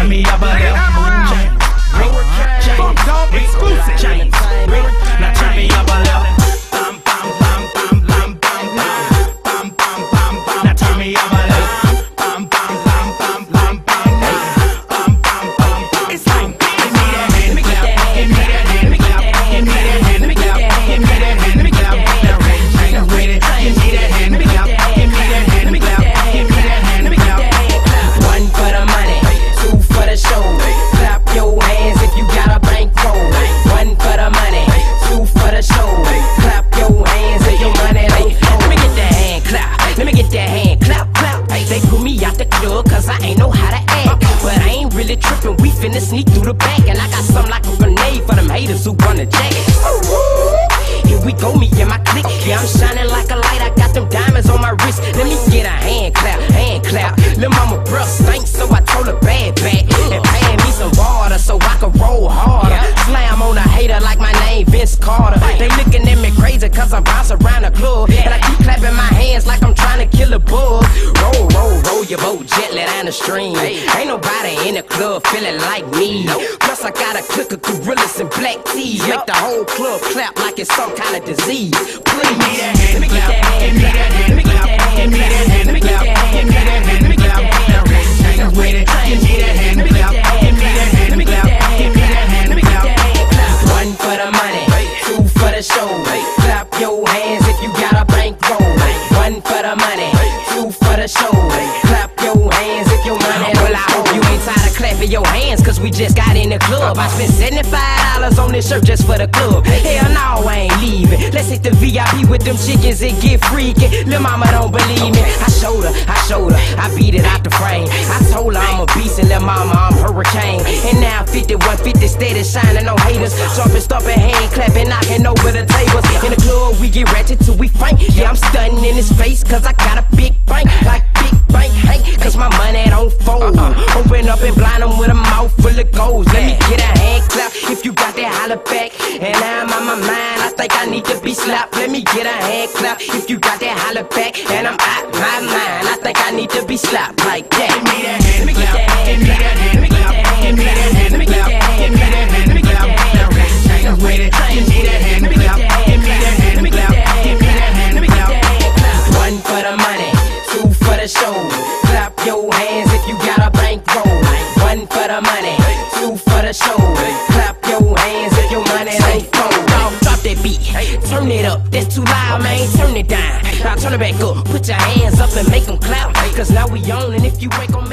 turn me up a little. Dog exclusive. Now turn me up a little. Now turn me up a little. It's like, give me that hand clap, give me that hand clap, give me that hand clap, give me that hand clap. Now hang with it, give me that hand clap, give me that hand clap, give me that hand clap. One for the money, two for the show. Clap your hands if you got a bankroll. One for the money, two for the show. Clap your hands if your money ain't full. Let me get that hand clap, let me get that hand clap, clap. They put me out the club cause I ain't know how to act, but I ain't really trippin', we finna sneak through the back. And I got something like a grenade for them haters who wanna jack it. Here we go, me and my clique. Yeah, I'm shining like a light, I got them diamonds on my wrist. Let me get a hand clap, hand clap. Lil' mama breath stank, so I told her bad back and pay me some water so I can roll harder. Slam on a hater like my name Vince Carter. They looking at me crazy cause I'm bouncing around the club, and I keep clapping my hands like I'm trying to kill a bug. Roll, roll, roll your boat gently down the stream. Ain't nobody in the club feeling like me. Plus I got a clique of gorillas and black tees. Make the whole club clap like it's some kind of disease. Please, let me get that hand clap, let me get that hand clap, let me get that hand clap, let me get that hand clap. Hang with it, give me that hand clap, give me that hand clap, give me that hand clap. One for the money, two for the show. Clap your hands if you got a bankroll. One for the money, two for the show. Clap your hands if your money. Well, I hope you ain't tired of clapping your hands cause we just got in the club. I spent $75 on this shirt just for the club. Hell no, I ain't leaving. Let's hit the VIP with them chickens and get freaky. Lil' mama don't believe me. I showed her, I beat it out the frame. I told her I'm a beast and lil' mama I'm hurricane. And now 5150 steady shining on haters. Jumping, stomping, hand clapping, knocking over the tables. In the club we get ratchet till we faint. Yeah, I'm stunning in his face cause I got a big bank. Like big bank, hey, cause my money don't fold. Open up and blind them with a mouth full of gold. Let me get a hand clap if you got that holler back. And I'm on my mind, I think I need to be slapped. Let me get a hand clap if you got that holler back. And I'm out my mind, I think I need to be slapped like that. Give me that hand clap, give me that hand clap, give me that hand clap, give me that hand clap. Now hang with it, give me that hand clap, give me that hand clap, give me that hand clap. One for the money, two for the show. Clap your hands if you got a bankroll. One for the money, two for the show. Clap your hands if your money ain't full. Drop that beat, turn it up, that's too loud, man, turn it down. Now turn it back up, put your hands up and make them clap. Cause now we on, and if you break 'em